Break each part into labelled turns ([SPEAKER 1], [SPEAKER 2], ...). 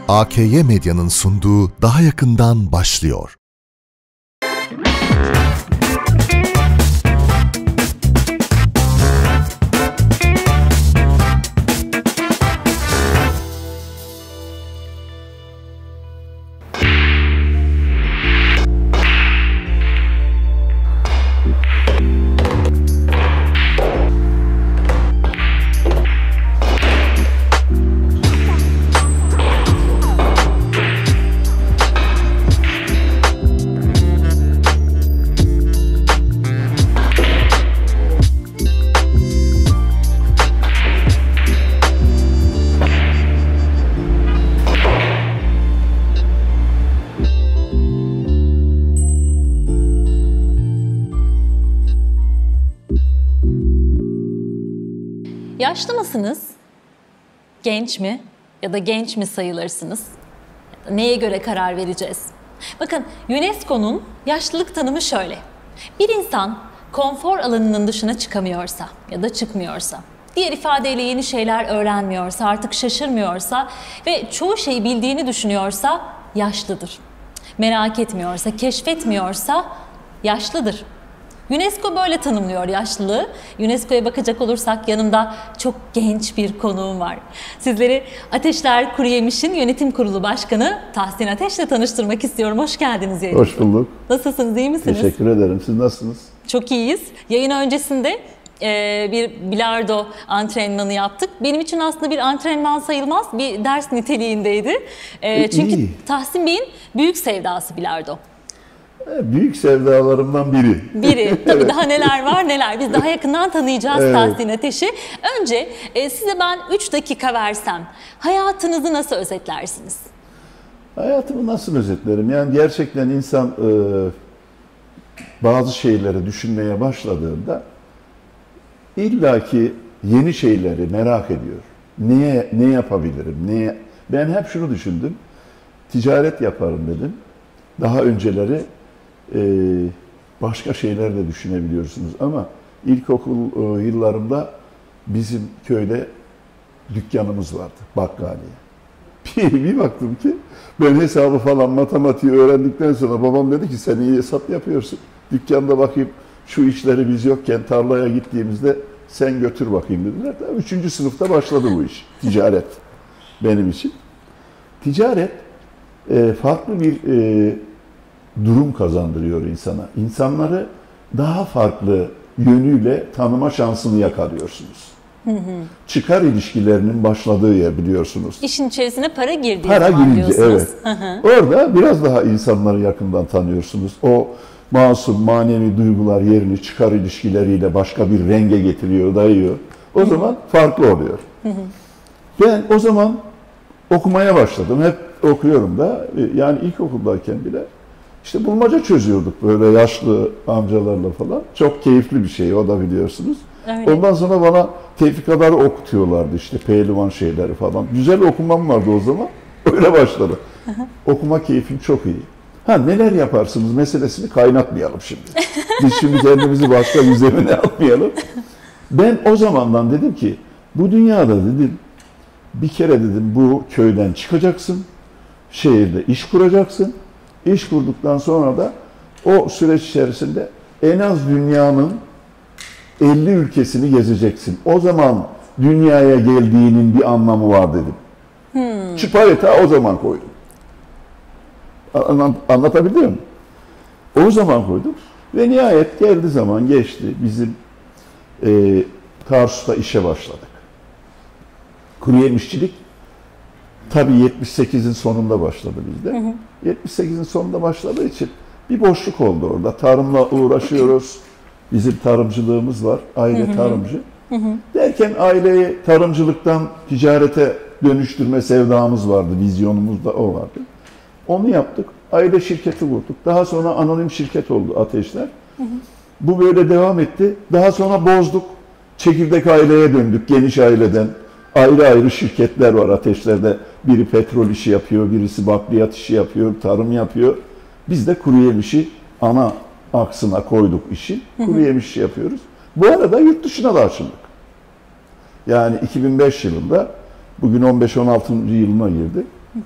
[SPEAKER 1] AKY Medya'nın sunduğu Daha Yakından başlıyor.
[SPEAKER 2] Yaşlı mısınız? Genç mi? Ya da genç mi sayılırsınız? Ya da neye göre karar vereceğiz? Bakın, UNESCO'nun yaşlılık tanımı şöyle. Bir insan konfor alanının dışına çıkamıyorsa ya da çıkmıyorsa, diğer ifadeyle yeni şeyler öğrenmiyorsa, artık şaşırmıyorsa ve çoğu şeyi bildiğini düşünüyorsa yaşlıdır. Merak etmiyorsa, keşfetmiyorsa yaşlıdır. UNESCO böyle tanımlıyor yaşlılığı. UNESCO'ya bakacak olursak yanımda çok genç bir konuğum var. Sizleri Ateşler Kuruyemiş'in yönetim kurulu başkanı Tahsin Ateş'le tanıştırmak istiyorum. Hoş geldiniz yayına.
[SPEAKER 3] Hoş bulduk.
[SPEAKER 2] Nasılsınız, iyi misiniz?
[SPEAKER 3] Teşekkür ederim. Siz nasılsınız?
[SPEAKER 2] Çok iyiyiz. Yayın öncesinde bir bilardo antrenmanı yaptık. Benim için aslında bir antrenman sayılmaz, bir ders niteliğindeydi. Çünkü Tahsin Bey'in büyük sevdası bilardo.
[SPEAKER 3] Büyük sevdalarımdan biri.
[SPEAKER 2] Biri. Tabii daha neler var neler. Biz daha yakından tanıyacağız evet. Tahsin Ateş'i. Önce size ben 3 dakika versem hayatınızı nasıl özetlersiniz?
[SPEAKER 3] Hayatımı nasıl özetlerim? Yani gerçekten insan bazı şeyleri düşünmeye başladığında illaki yeni şeyleri merak ediyor. Ne yapabilirim? Ben hep şunu düşündüm. Ticaret yaparım dedim. Daha önceleri başka şeyler de düşünebiliyorsunuz ama ilkokul yıllarımda bizim köyde dükkanımız vardı, bakkaliye. Bir baktım ki ben hesabı falan matematiği öğrendikten sonra babam dedi ki sen iyi hesap yapıyorsun. Dükkanda bakayım şu işleri biz yokken tarlaya gittiğimizde sen götür bakayım dediler. 3. sınıfta başladı bu iş, ticaret benim için. Ticaret farklı bir durum kazandırıyor insana. İnsanları daha farklı yönüyle tanıma şansını yakalıyorsunuz. Çıkar ilişkilerinin başladığı yer biliyorsunuz.
[SPEAKER 2] İşin içerisine para girdiği
[SPEAKER 3] para
[SPEAKER 2] zaman
[SPEAKER 3] girince,
[SPEAKER 2] diyorsunuz.
[SPEAKER 3] evet. Orada biraz daha insanları yakından tanıyorsunuz. O masum, manevi duygular yerini çıkar ilişkileriyle başka bir renge getiriyor, dayıyor. O zaman farklı oluyor. Ben o zaman okumaya başladım. Hep okuyorum da. Yani ilkokuldayken bile işte bulmaca çözüyorduk böyle yaşlı amcalarla falan. Çok keyifli bir şey, o da biliyorsunuz. Öyle. Ondan sonra bana tefrikaları okutuyorlardı işte pehlivan şeyleri falan. Güzel okumam vardı o zaman. Öyle başladı. Okuma keyfim çok iyi. Neler yaparsınız meselesini kaynatmayalım şimdi. Biz şimdi kendimizi başka bir zemine almayalım. Ben o zamandan dedim ki bu dünyada dedim bir kere dedim bu köyden çıkacaksın. Şehirde iş kuracaksın. İş kurduktan sonra da o süreç içerisinde en az dünyanın 50 ülkesini gezeceksin. O zaman dünyaya geldiğinin bir anlamı var dedim. Çıpayı o zaman koydum. Anlatabildim mi? O zaman koydum. Ve nihayet geldi zaman geçti. Bizim Tarsus'ta işe başladık. Kuruyemişçilik tabii 78'in sonunda başladı bizde. 78'in sonunda başladığı için bir boşluk oldu orada. Tarımla uğraşıyoruz. Bizim tarımcılığımız var. Aile tarımcı. Derken aileyi tarımcılıktan ticarete dönüştürme sevdamız vardı. Vizyonumuz da o vardı. Onu yaptık. Aile şirketi kurduk. Daha sonra anonim şirket oldu Ateşler. Bu böyle devam etti. Daha sonra bozduk. Çekirdek aileye döndük. Geniş aileden. Ayrı ayrı şirketler var Ateşler'de. Biri petrol işi yapıyor, birisi bakliyat işi yapıyor, tarım yapıyor. Biz de Kuruyemiş'i ana aksına koyduk işi. Kuruyemiş yapıyoruz. Bu arada yurt dışına da açıldık. Yani 2005 yılında, bugün 15-16. yılına girdik.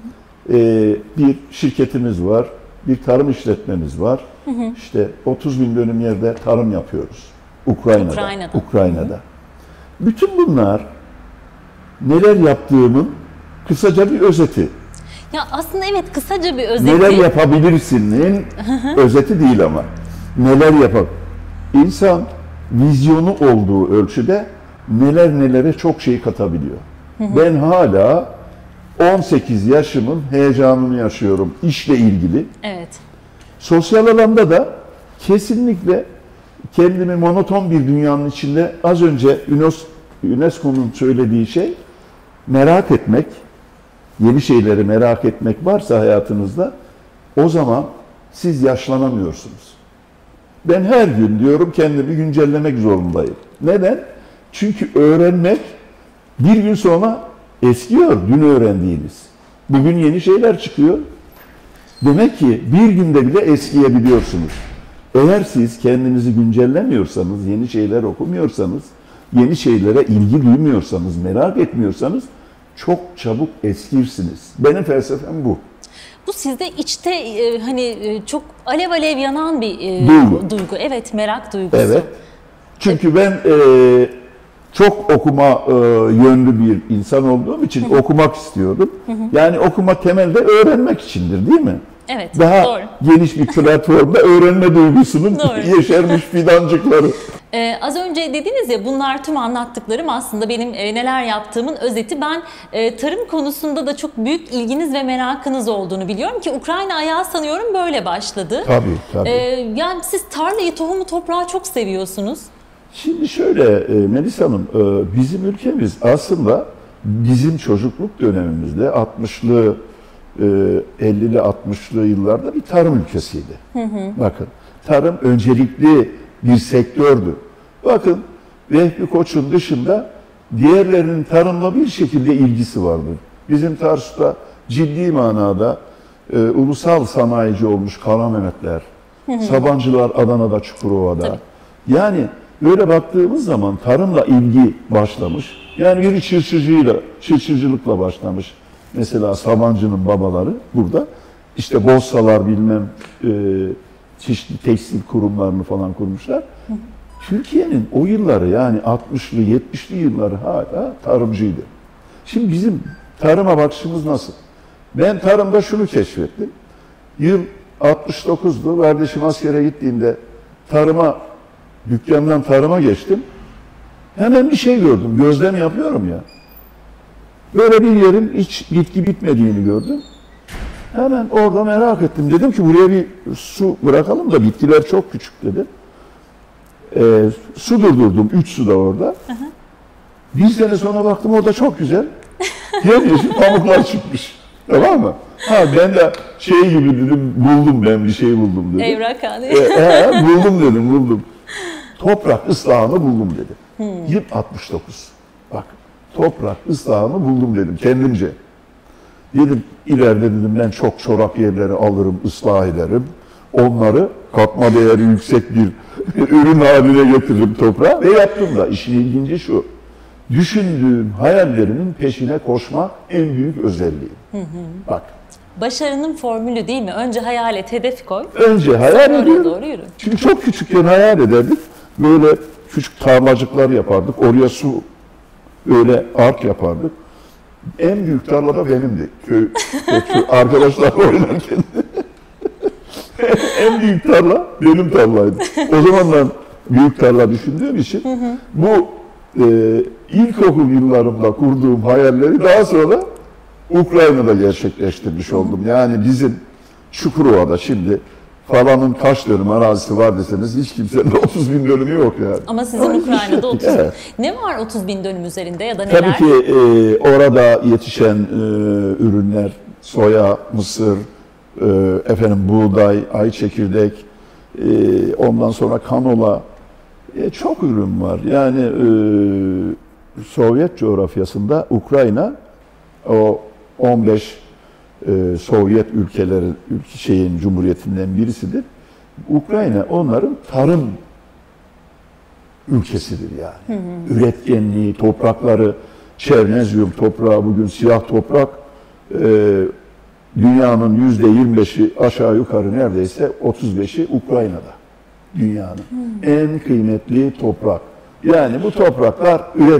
[SPEAKER 3] Bir şirketimiz var, bir tarım işletmemiz var. İşte 30 bin dönüm yerde tarım yapıyoruz. Ukrayna'da. Bütün bunlar neler yaptığımın kısaca bir özeti.
[SPEAKER 2] Ya aslında evet, kısaca bir özeti.
[SPEAKER 3] Neler yapabilirsinin özeti değil ama. Neler yapar? İnsan vizyonu olduğu ölçüde nelere çok şey katabiliyor. Ben hala 18 yaşımın heyecanını yaşıyorum işle ilgili.
[SPEAKER 2] Evet.
[SPEAKER 3] Sosyal alanda da kesinlikle kendimi monoton bir dünyanın içinde, az önce UNESCO'nun söylediği şey, merak etmek, yeni şeyleri merak etmek varsa hayatınızda, o zaman siz yaşlanamıyorsunuz. Ben her gün diyorum kendimi güncellemek zorundayım. Neden? Çünkü öğrenmek bir gün sonra eskiyor dün öğrendiğiniz. Bugün yeni şeyler çıkıyor. Demek ki bir günde bile eskiyebiliyorsunuz. Eğer siz kendinizi güncellemiyorsanız, yeni şeyler okumuyorsanız, yeni şeylere ilgi duymuyorsanız, merak etmiyorsanız çok çabuk eskirsiniz. Benim felsefem bu.
[SPEAKER 2] Bu sizde içte hani çok alev alev yanan bir duygu. Evet, merak duygusu.
[SPEAKER 3] Evet. Çünkü ben çok okuma yönlü bir insan olduğum için okumak istiyordum. Yani okuma temelde öğrenmek içindir, değil mi?
[SPEAKER 2] Evet,
[SPEAKER 3] daha
[SPEAKER 2] doğru.
[SPEAKER 3] geniş bir platformda öğrenme duygusunun yeşermiş fidancıkları.
[SPEAKER 2] Az önce dediniz ya, bunlar tüm anlattıklarım aslında benim neler yaptığımın özeti. Ben tarım konusunda da çok büyük ilginiz ve merakınız olduğunu biliyorum ki Ukrayna ayağı sanıyorum böyle başladı.
[SPEAKER 3] Tabii.
[SPEAKER 2] Yani siz tarlayı, tohumu, toprağı çok seviyorsunuz.
[SPEAKER 3] Şimdi şöyle Melis Hanım, bizim ülkemiz aslında bizim çocukluk dönemimizde 60'lı 50'li 60'lı yıllarda bir tarım ülkesiydi. Bakın, tarım öncelikli bir sektördü. Bakın, Vehbi Koç'un dışında diğerlerinin tarımla bir şekilde ilgisi vardı. Bizim Tarsus'ta ciddi manada ulusal sanayici olmuş Kara Mehmetler, Sabancılar Adana'da, Çukurova'da.
[SPEAKER 2] Tabii.
[SPEAKER 3] Yani böyle baktığımız zaman tarımla ilgi başlamış. Yani biri çırçıcılıkla başlamış. Mesela Sabancı'nın babaları burada. İşte Bossalar bilmem çeşitli tekstil kurumlarını falan kurmuşlar. Türkiye'nin o yılları, yani 60'lı 70'li yılları hala tarımcıydı. Şimdi bizim tarıma bakışımız nasıl? Ben tarımda şunu keşfettim. Yıl 69'du. Kardeşim askere gittiğimde dükkandan tarıma geçtim. Hemen bir şey gördüm. Gözlem yapıyorum ya. Böyle bir yerin hiç bitki bitmediğini gördüm. Hemen orada merak ettim. Dedim ki buraya bir su bırakalım da bitkiler çok küçük dedim. Su durdurdum. 3 su da orada. Bir sene sonra baktım orada çok güzel. Yemyeşil pamuklar çıkmış. Tamam mı? Ben de şey gibi dedim, bir şey buldum dedim.
[SPEAKER 2] Evrakhanı.
[SPEAKER 3] Buldum. Toprak ıslahını buldum dedim. Yıl 69. Bak, toprak ıslahını buldum dedim kendimce. Dedim ileride dedim ben çok çorak yerleri alırım, ıslah ederim. Onları katma değeri yüksek bir ürün haline getiririm toprağa ve yaptım da. İşin ilginci şu. Düşündüğüm hayallerimin peşine koşmak en büyük özelliğim. Bak.
[SPEAKER 2] Başarının formülü değil mi? Önce hayal et, hedef koy.
[SPEAKER 3] Önce hayal ediyorum.
[SPEAKER 2] Doğru yürü.
[SPEAKER 3] Çünkü çok küçükken hayal ederdik. Böyle küçük tarlacıklar yapardık. Oraya su, böyle ark yapardık. En büyük tarlada benimdi. Köy arkadaşlar oynarken. En büyük tarla benim tarlaydı. O zamanlar büyük tarla düşündüğüm için bu ilkokul yıllarımda kurduğum hayalleri daha sonra Ukrayna'da gerçekleştirmiş oldum. Yani bizim Çukurova'da şimdi falanın kaç dönüm arazisi var deseniz hiç kimsenin 30 bin dönümü yok yani.
[SPEAKER 2] Ama sizin Ukrayna'da 30 bin. Evet. Ne var 30 bin dönüm üzerinde ya da neler?
[SPEAKER 3] Tabii ki orada yetişen ürünler, soya, mısır, buğday, ay çekirdek, ondan sonra kanola, çok ürün var. Yani Sovyet coğrafyasında Ukrayna o 15 Sovyet cumhuriyetinden birisidir. Ukrayna onların tarım ülkesidir yani. Üretkenliği, toprakları, çernezyum toprağı, bugün siyah toprak, dünyanın %25'i aşağı yukarı neredeyse 35'i Ukrayna'da. Dünyanın en kıymetli toprak. Yani bu topraklar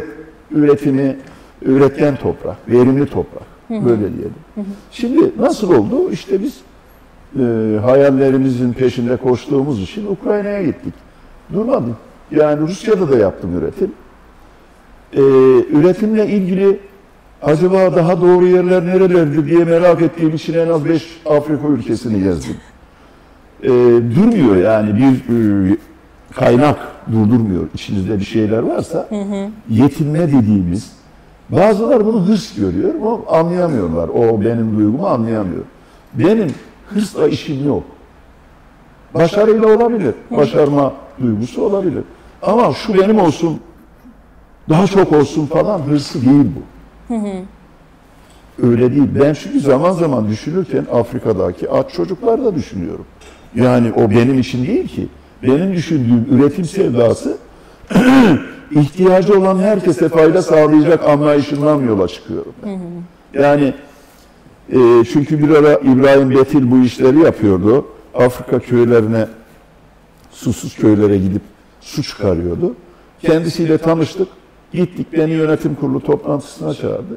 [SPEAKER 3] üretken toprak, verimli toprak. Böyle diyelim. Şimdi nasıl oldu? İşte biz hayallerimizin peşinde koştuğumuz için Ukrayna'ya gittik. Durmadım. Yani Rusya'da da yaptım üretim. Üretimle ilgili acaba daha doğru yerler nerelerdi diye merak ettiğim için en az 5 Afrika ülkesini gezdim. Durmuyor yani bir kaynak durdurmuyor. İçinizde bir şeyler varsa yetinme dediğimiz, bazılar bunu hırs görüyor ama anlayamıyorlar. O benim duygumu anlayamıyor. Benim hırsla işim yok. Başarıyla olabilir. Başarma duygusu olabilir. Ama şu benim olsun, daha çok olsun falan hırsı değil bu. Öyle değil. Ben çünkü zaman zaman düşünürken Afrika'daki aç çocuklar da düşünüyorum. Yani o benim için değil ki. Benim düşündüğüm üretim sevdası ihtiyacı olan herkese fayda sağlayacak anlayışından yola çıkıyorum ben. Yani çünkü bir ara İbrahim Betil bu işleri yapıyordu. Afrika köylerine, susuz köylere gidip su çıkarıyordu. Kendisiyle tanıştık. Gittik, beni yönetim kurulu toplantısına çağırdı.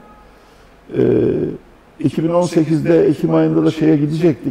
[SPEAKER 3] 2018'de Ekim ayında da şeye gidecektik.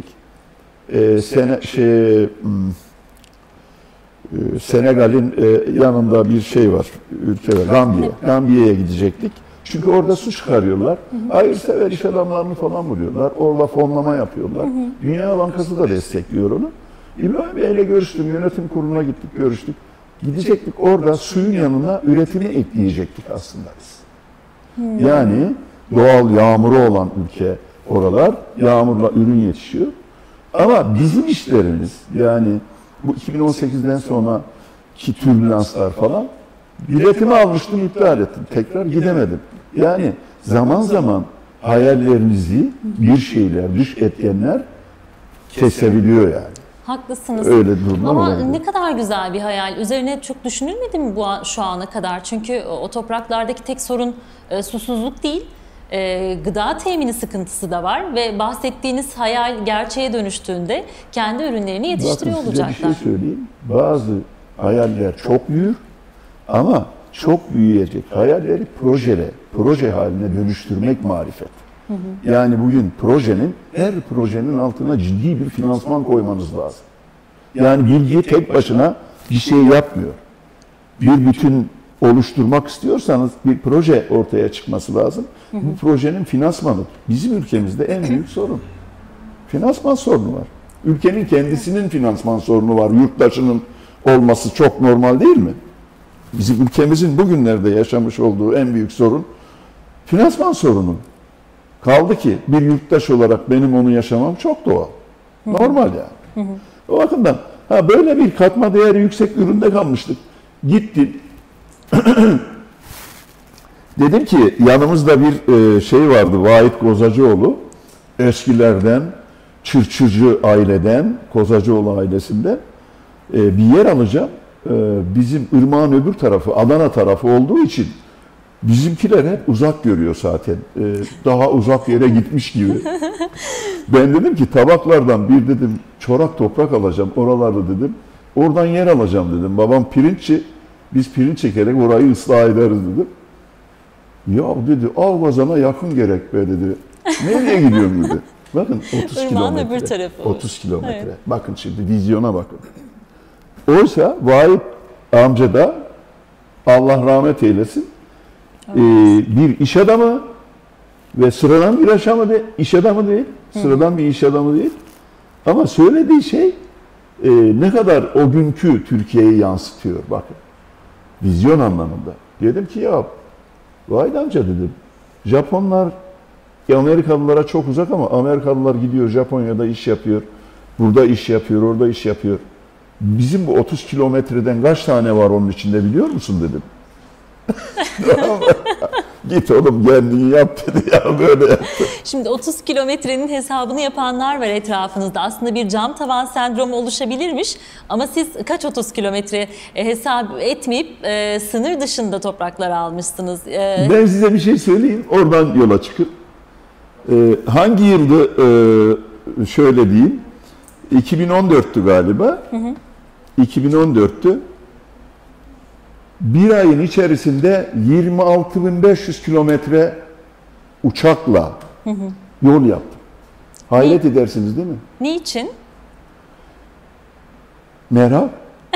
[SPEAKER 3] Senegal'in yanında bir şey var, ülke var, Gambiya. Gambiya'ya gidecektik. Çünkü orada su çıkarıyorlar. Hayırsever iş adamlarını falan buluyorlar. Orada fonlama yapıyorlar. Dünya Bankası da destekliyor onu. İbrahim Bey'le görüştüm, yönetim kuruluna gittik, görüştük. Gidecektik, orada suyun yanına üretimi ekleyecektik aslında biz. Yani doğal yağmuru olan ülke oralar, yağmurla ürün yetişiyor. Ama bizim işlerimiz, yani bu 2018'den sonraki türbülanslar falan, biletimi almıştım, iptal ettim. Tekrar gidemedim. Yani zaman zaman hayallerinizi bir şeyler, dış etkenler kesebiliyor yani.
[SPEAKER 2] Haklısınız.
[SPEAKER 3] Öyle durumlar
[SPEAKER 2] Ama
[SPEAKER 3] olabilir.
[SPEAKER 2] ne kadar güzel bir hayal. Üzerine çok düşünülmedi mi şu ana kadar? Çünkü o topraklardaki tek sorun susuzluk değil. Gıda temini sıkıntısı da var ve bahsettiğiniz hayal gerçeğe dönüştüğünde kendi ürünlerini yetiştiriyor
[SPEAKER 3] Bakın size
[SPEAKER 2] olacaklar.
[SPEAKER 3] bir şey söyleyeyim. Bazı hayaller çok büyür ama çok büyüyecek hayalleri proje haline dönüştürmek marifet. Yani bugün her projenin altına ciddi bir finansman koymanız lazım. Yani bilgi tek başına bir şey yapmıyor. Bir bütün oluşturmak istiyorsanız bir proje ortaya çıkması lazım. Bu projenin finansmanı bizim ülkemizde en büyük sorun. Finansman sorunu var. Ülkenin kendisinin finansman sorunu var. Yurttaşının olması çok normal değil mi? Bizim ülkemizin bugünlerde yaşamış olduğu en büyük sorun finansman sorunu. Kaldı ki bir yurttaş olarak benim onu yaşamam çok doğal. Normal yani. O bakımdan böyle bir katma değeri yüksek üründe kalmıştık. Gittim. Dedim ki yanımızda bir şey vardı, Vahit Kozacıoğlu. Eskilerden, Çırçırcı aileden, Kozacıoğlu ailesinden bir yer alacağım. Bizim ırmağın öbür tarafı, Adana tarafı olduğu için bizimkiler hep uzak görüyor zaten. Daha uzak yere gitmiş gibi. Ben dedim ki tabaklardan bir dedim çorak toprak alacağım oralarda dedim. Oradan yer alacağım dedim. Babam pirinççi, biz pirinç çekerek orayı ıslah ederiz dedim. Ya dedi Avgazan'a yakın gerek be dedi. Nereye gidiyorum dedi. Bakın 30
[SPEAKER 2] Irmağın öbür
[SPEAKER 3] kilometre.
[SPEAKER 2] tarafı.
[SPEAKER 3] 30 kilometre.
[SPEAKER 2] Evet.
[SPEAKER 3] Bakın şimdi vizyona bakın. Oysa Vahit amca da Allah rahmet eylesin bir iş adamı ve sıradan bir iş adamı değil. Sıradan bir iş adamı değil. Ama söylediği şey ne kadar o günkü Türkiye'yi yansıtıyor bakın. Vizyon anlamında. Dedim ki ya Vahit amca dedim. Japonlar Amerikalılara çok uzak ama Amerikalılar gidiyor Japonya'da iş yapıyor. Burada iş yapıyor, orada iş yapıyor. Bizim bu 30 kilometreden kaç tane var onun içinde biliyor musun dedim. Git oğlum kendini yap dedi ya böyle yaptı.
[SPEAKER 2] Şimdi 30 kilometrenin hesabını yapanlar var etrafınızda. Aslında bir cam tavan sendromu oluşabilirmiş. Ama siz kaç 30 kilometre hesap etmeyip sınır dışında topraklar almışsınız.
[SPEAKER 3] Ben size bir şey söyleyeyim. Oradan yola çıkıp Hangi yıldı şöyle diyeyim, 2014'tü galiba. 2014'tü. Bir ayın içerisinde 26.500 kilometre uçakla yol yaptım. Hayret edersiniz değil mi?
[SPEAKER 2] Niçin?
[SPEAKER 3] Merak.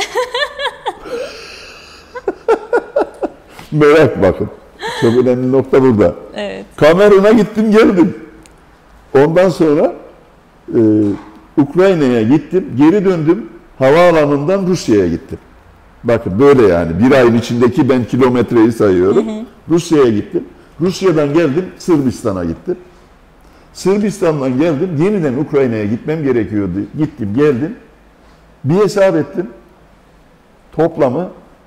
[SPEAKER 3] Merak bakın. Çok önemli nokta burada.
[SPEAKER 2] Evet.
[SPEAKER 3] Kamerun'a gittim geldim. Ondan sonra Ukrayna'ya gittim. Geri döndüm. Havaalanından Rusya'ya gittim. Bakın böyle yani. Bir ayın içindeki ben kilometreyi sayıyorum. Rusya'ya gittim. Rusya'dan geldim. Sırbistan'a gittim. Sırbistan'dan geldim. Yeniden Ukrayna'ya gitmem gerekiyordu. Gittim geldim. Bir hesap ettim. Toplamı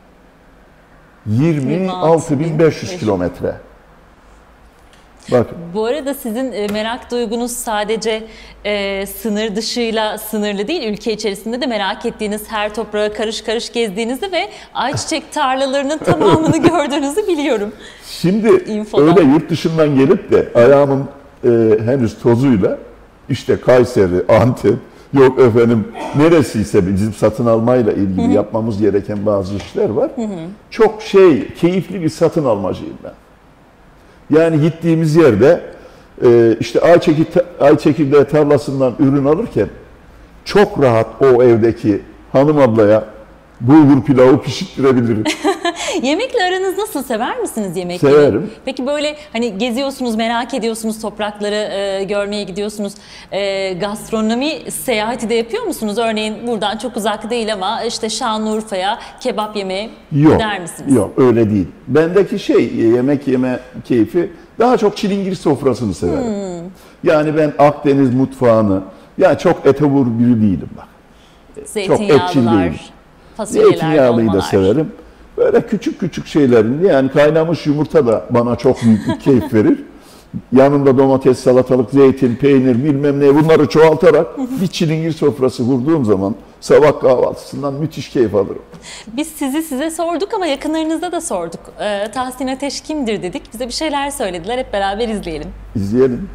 [SPEAKER 3] 26.500 kilometre. Bakın.
[SPEAKER 2] Bu arada sizin merak duygunuz sadece sınır dışıyla sınırlı değil, ülke içerisinde de merak ettiğiniz her toprağa karış karış gezdiğinizi ve ayçiçek tarlalarının tamamını gördüğünüzü biliyorum.
[SPEAKER 3] Şimdi
[SPEAKER 2] İnfodan.
[SPEAKER 3] öyle yurt dışından gelip de ayağımın henüz tozuyla işte Kayseri, Antep, yok efendim neresiyse bizim satın almayla ilgili yapmamız gereken bazı işler var. Çok keyifli bir satın almacıyım ben. Yani gittiğimiz yerde işte ay çekirdeği tarlasından ürün alırken çok rahat o evdeki hanım ablaya bulgur pilavı pişirtirebilirim.
[SPEAKER 2] Yemekle aranız nasıl? Sever misiniz yemekleri?
[SPEAKER 3] Severim.
[SPEAKER 2] Peki böyle hani geziyorsunuz, merak ediyorsunuz, toprakları görmeye gidiyorsunuz. Gastronomi seyahati de yapıyor musunuz? Örneğin buradan çok uzak değil ama işte Şanlıurfa'ya kebap yemeye gider misiniz?
[SPEAKER 3] Yok öyle değil. Bendeki yemek yeme keyfi daha çok çilingir sofrasını severim. Yani ben Akdeniz mutfağını, yani çok etobur biri değilim bak. Çok etçil değilim. Zeytinyağlıyı da severim. Böyle küçük küçük şeylerin, yani kaynamış yumurta da bana çok büyük bir keyif verir. Yanında domates, salatalık, zeytin, peynir bilmem ne bunları çoğaltarak bir çilingir sofrası kurduğum zaman sabah kahvaltısından müthiş keyif alırım.
[SPEAKER 2] Biz size sorduk ama yakınlarınızda da sorduk. Tahsin Ateş kimdir dedik. Bize bir şeyler söylediler. Hep beraber izleyelim.
[SPEAKER 3] İzleyelim.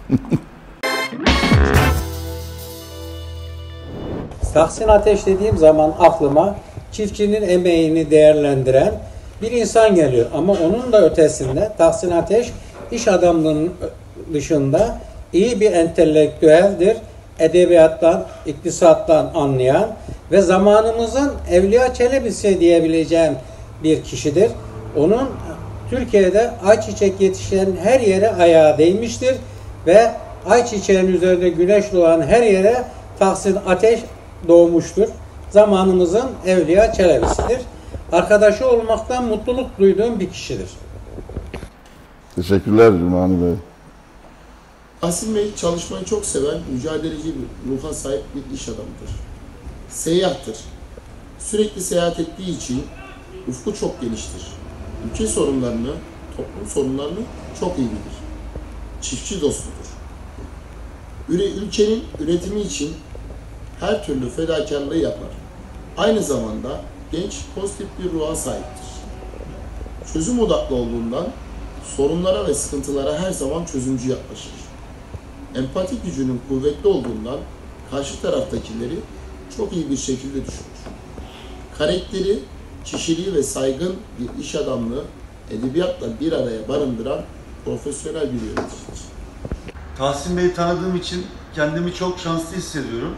[SPEAKER 4] Tahsin Ateş dediğim zaman aklıma çiftçinin emeğini değerlendiren bir insan geliyor. Ama onun da ötesinde Tahsin Ateş iş adamlığının dışında iyi bir entelektüeldir. Edebiyattan, iktisattan anlayan ve zamanımızın Evliya Çelebi'si diyebileceğim bir kişidir. Onun Türkiye'de ayçiçek yetişen her yere ayağı değmiştir ve ayçiçeğin üzerinde güneş doğan her yere Tahsin Ateş doğmuştur. Zamanımızın Evliya Çelebi'sidir. Arkadaşı olmaktan mutluluk duyduğum bir kişidir.
[SPEAKER 3] Teşekkürler Cumali Bey.
[SPEAKER 5] Tahsin Bey çalışmayı çok seven, mücadeleci bir ruha sahip bir iş adamıdır. Seyyahdır. Sürekli seyahat ettiği için ufku çok geniştir. Ülke sorunlarını, toplum sorunlarını çok iyi bilir. Çiftçi dostudur. Ülkenin üretimi için her türlü fedakarlığı yapar. Aynı zamanda genç, pozitif bir ruha sahiptir. Çözüm odaklı olduğundan sorunlara ve sıkıntılara her zaman çözümcü yaklaşır. Empati gücünün kuvvetli olduğundan karşı taraftakileri çok iyi bir şekilde düşünür. Karakteri, kişiliği ve saygın bir iş adamlığı edebiyatla bir araya barındıran profesyonel bir yöneticidir.
[SPEAKER 6] Tahsin Bey'i tanıdığım için kendimi çok şanslı hissediyorum.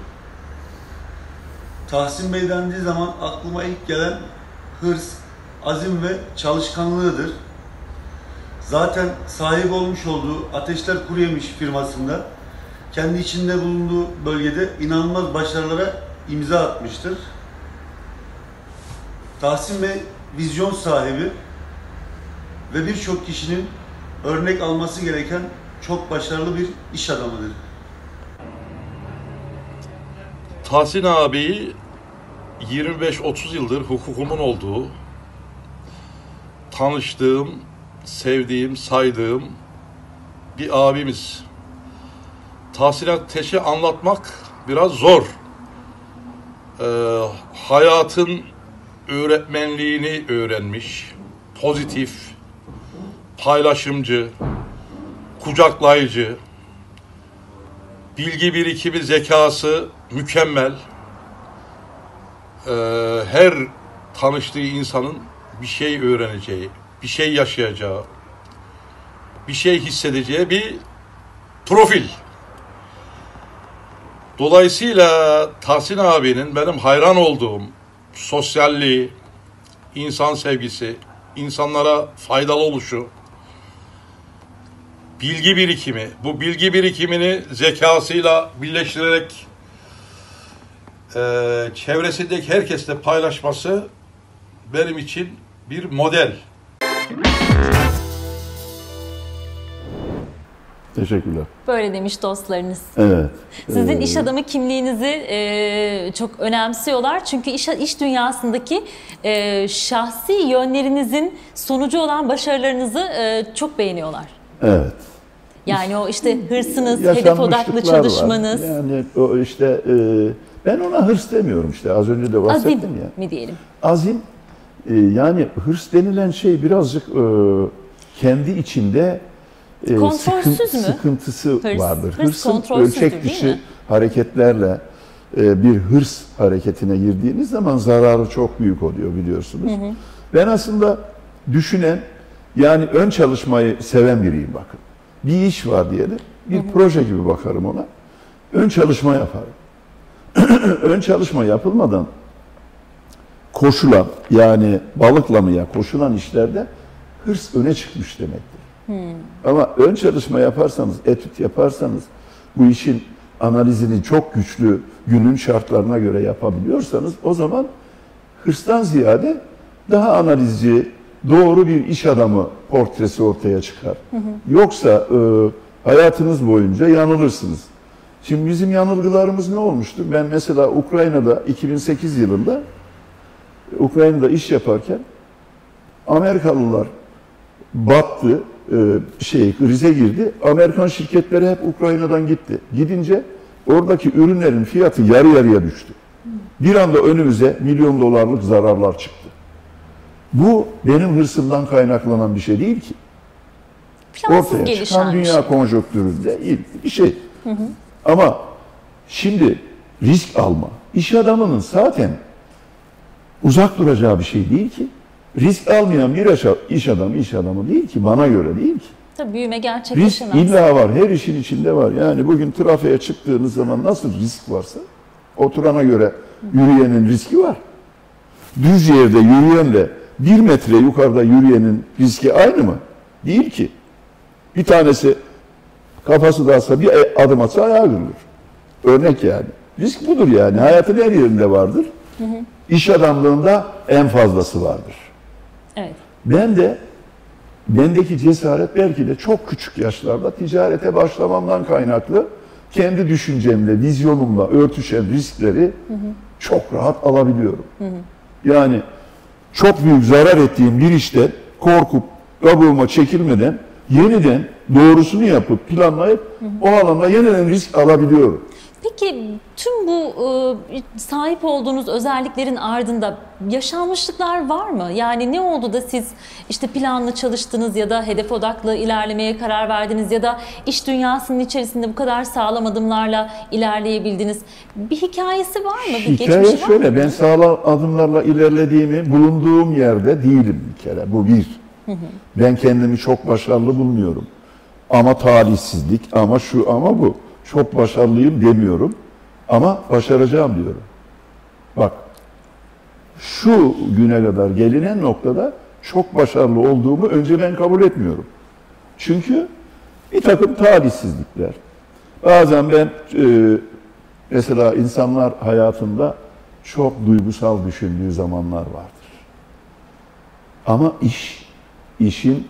[SPEAKER 6] Tahsin Bey dendiği zaman aklıma ilk gelen hırs, azim ve çalışkanlığıdır. Zaten sahip olmuş olduğu Ateşler Kuruyemiş firmasında kendi içinde bulunduğu bölgede inanılmaz başarılara imza atmıştır. Tahsin Bey vizyon sahibi ve birçok kişinin örnek alması gereken çok başarılı bir iş adamıdır.
[SPEAKER 7] Tahsin abiyi 25-30 yıldır hukukumun olduğu, tanıştığım, sevdiğim, saydığım bir abimiz. Tahsin Ateş'i anlatmak biraz zor. Hayatın öğretmenliğini öğrenmiş, pozitif, paylaşımcı, kucaklayıcı, bilgi birikimi, zekası mükemmel. Her tanıştığı insanın bir şey öğreneceği, bir şey yaşayacağı, bir şey hissedeceği bir profil. Dolayısıyla Tahsin abinin benim hayran olduğum sosyalliği, insan sevgisi, insanlara faydalı oluşu, bilgi birikimi, bu bilgi birikimini zekasıyla birleştirerek çevresindeki herkesle paylaşması benim için bir model.
[SPEAKER 3] Teşekkürler.
[SPEAKER 2] Böyle demiş dostlarınız.
[SPEAKER 3] Evet.
[SPEAKER 2] Sizin iş adamı kimliğinizi çok önemsiyorlar. Çünkü iş dünyasındaki şahsi yönlerinizin sonucu olan başarılarınızı çok beğeniyorlar.
[SPEAKER 3] Evet.
[SPEAKER 2] Yani o işte hırsınız, hedef odaklı çalışmanız.
[SPEAKER 3] Var. Yani o işte ben ona hırs demiyorum işte az önce de bahsettim
[SPEAKER 2] azim
[SPEAKER 3] ya.
[SPEAKER 2] mi diyelim?
[SPEAKER 3] Azim yani hırs denilen şey birazcık kendi içinde sıkıntısı vardır. Hırsın ölçek dışı hareketlerle bir hırs hareketine girdiğiniz zaman zararı çok büyük oluyor biliyorsunuz. Ben aslında düşünen yani ön çalışmayı seven biriyim bakın. Bir iş var diyelim, bir proje gibi bakarım ona. Ön çalışma yaparım. Ön çalışma yapılmadan koşulan yani balıklamaya koşulan işlerde hırs öne çıkmış demektir. Ama ön çalışma yaparsanız, etüt yaparsanız, bu işin analizini çok güçlü günün şartlarına göre yapabiliyorsanız o zaman hırstan ziyade daha analizci, doğru bir iş adamı portresi ortaya çıkar. Yoksa hayatınız boyunca yanılırsınız. Şimdi bizim yanılgılarımız ne olmuştu? Ben mesela Ukrayna'da 2008 yılında Ukrayna'da iş yaparken Amerikalılar battı, krize girdi. Amerikan şirketleri hep Ukrayna'dan gitti. Gidince oradaki ürünlerin fiyatı yarı yarıya düştü. Bir anda önümüze milyon dolarlık zararlar çıktı. Bu benim hırsımdan kaynaklanan bir şey değil ki.
[SPEAKER 2] Plansız
[SPEAKER 3] Ortaya çıkan dünya konjonktüründe ilgili bir şey. Ama şimdi risk alma, iş adamının zaten uzak duracağı bir şey değil ki. Risk almayan bir iş adamı değil ki, bana göre değil ki.
[SPEAKER 2] Tabii büyüme gerçekleşemez.
[SPEAKER 3] Risk illa var, her işin içinde var. Yani bugün trafiğe çıktığınız zaman nasıl risk varsa, oturana göre yürüyenin riski var. Düz yerde yürüyenle 1 metre yukarıda yürüyenin riski aynı mı? Değil ki. Bir tanesi kafası dağılsa bir adım atsa ayağı kırılır. Örnek yani. Risk budur yani. Hayatın her yerinde vardır. İş adamlığında en fazlası vardır.
[SPEAKER 2] Evet.
[SPEAKER 3] Bendeki cesaret belki de çok küçük yaşlarda ticarete başlamamdan kaynaklı kendi düşüncemle, vizyonumla örtüşen riskleri çok rahat alabiliyorum. Yani çok büyük zarar ettiğim bir işte korkup kabuğuma çekilmeden yeniden doğrusunu yapıp planlayıp o alanda yeniden risk alabiliyorum.
[SPEAKER 2] Peki tüm bu sahip olduğunuz özelliklerin ardında yaşanmışlıklar var mı? Yani ne oldu da siz işte planlı çalıştınız ya da hedef odaklı ilerlemeye karar verdiniz ya da iş dünyasının içerisinde bu kadar sağlam adımlarla ilerleyebildiniz? Bir hikayesi var mı? Bir geçmişi var mı?
[SPEAKER 3] Hikaye şöyle, ben sağlam adımlarla ilerlediğimi bulunduğum yerde değilim bir kere. Bu bir. Ben kendimi çok başarılı bulmuyorum. Ama talihsizlik, ama şu, ama bu. Çok başarılıyım demiyorum ama başaracağım diyorum. Bak, şu güne kadar gelinen noktada çok başarılı olduğumu önce ben kabul etmiyorum. Çünkü bir takım talihsizlikler. Bazen ben mesela insanlar hayatında çok duygusal düşündüğü zamanlar vardır. Ama işin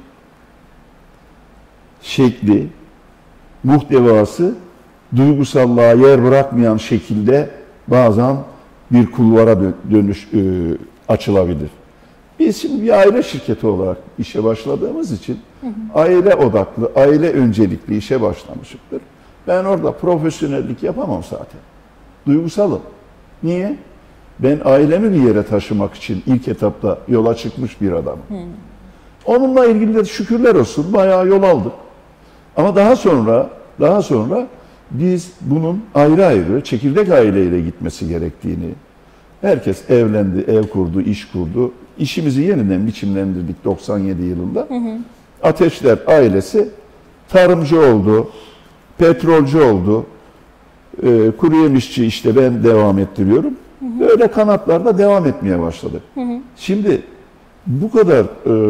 [SPEAKER 3] şekli, muhtevası duygusallığa yer bırakmayan şekilde bazen bir kulvara açılabilir. Biz şimdi bir aile şirketi olarak işe başladığımız için aile odaklı, aile öncelikli işe başlamışımdır. Ben orada profesyonellik yapamam zaten. Duygusalım. Niye? Ben ailemi bir yere taşımak için ilk etapta yola çıkmış bir adamım. Onunla ilgili de şükürler olsun bayağı yol aldık. Ama daha sonra biz bunun ayrı ayrı çekirdek aileyle gitmesi gerektiğini, herkes evlendi, ev kurdu, iş kurdu. İşimizi yeniden biçimlendirdik 97 yılında. Ateşler ailesi tarımcı oldu, petrolcü oldu, kuru yemişçi işte ben devam ettiriyorum. Böyle kanatlarda devam etmeye başladık. Şimdi bu kadar